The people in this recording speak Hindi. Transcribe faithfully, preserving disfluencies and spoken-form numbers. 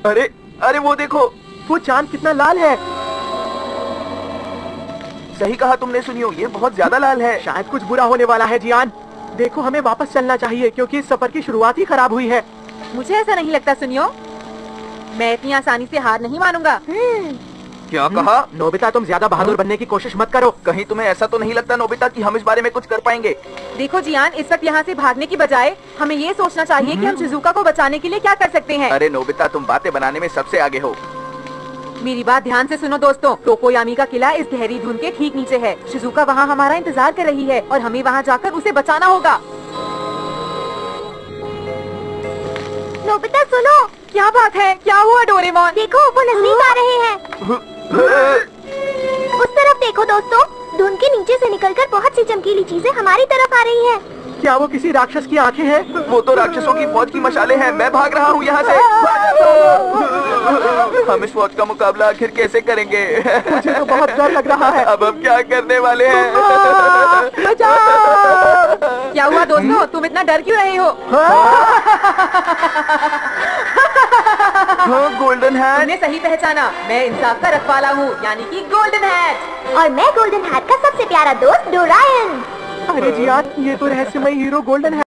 अरे अरे वो देखो, वो चांद कितना लाल है। सही कहा तुमने सुनियो, ये बहुत ज्यादा लाल है। शायद कुछ बुरा होने वाला है जियान। देखो हमें वापस चलना चाहिए क्योंकि इस सफर की शुरुआत ही खराब हुई है। मुझे ऐसा नहीं लगता सुनियो, मैं इतनी आसानी से हार नहीं मानूंगा। क्या कहा? नोबिता तुम ज्यादा बहादुर बनने की कोशिश मत करो। कहीं तुम्हें ऐसा तो नहीं लगता नोबिता कि हम इस बारे में कुछ कर पाएंगे? देखो जियान, इस वक्त यहाँ से भागने की बजाय हमें ये सोचना चाहिए कि हम शिजुका को बचाने के लिए क्या कर सकते हैं। अरे नोबिता, तुम बातें बनाने में सबसे आगे हो। मेरी बात ध्यान से सुनो दोस्तों, टोकोयामी का किला इस गहरी धुंध के ठीक नीचे है। शिजुका वहाँ हमारा इंतजार कर रही है और हमें वहाँ जाकर उसे बचाना होगा। नोबिता सुनो। क्या बात है? क्या हुआ डोरेमोन? देखो वो नजदीक आ रहे हैं। उस तरफ देखो दोस्तों, धुंध के नीचे से निकलकर बहुत सी चमकीली चीजें हमारी तरफ आ रही हैं। क्या वो किसी राक्षस की आंखें हैं? वो तो राक्षसों की फौज की मशाले हैं। मैं भाग रहा हूँ यहाँ से। हम इस फौज का मुकाबला आखिर कैसे करेंगे? मुझे तो बहुत डर लग रहा है। अब हम क्या करने वाले हैं? क्या हुआ दोस्तों, तुम इतना डर क्यों रहे हो? हाँ, गोल्डन हैट। तुमने सही पहचाना, मैं इंसाफ का रखवाला हूँ, यानी कि गोल्डन हैट। और मैं गोल्डन हैट का सबसे प्यारा दोस्त डोरायन। अरे जियान, ये तो रहस्यमय हीरो गोल्डन है।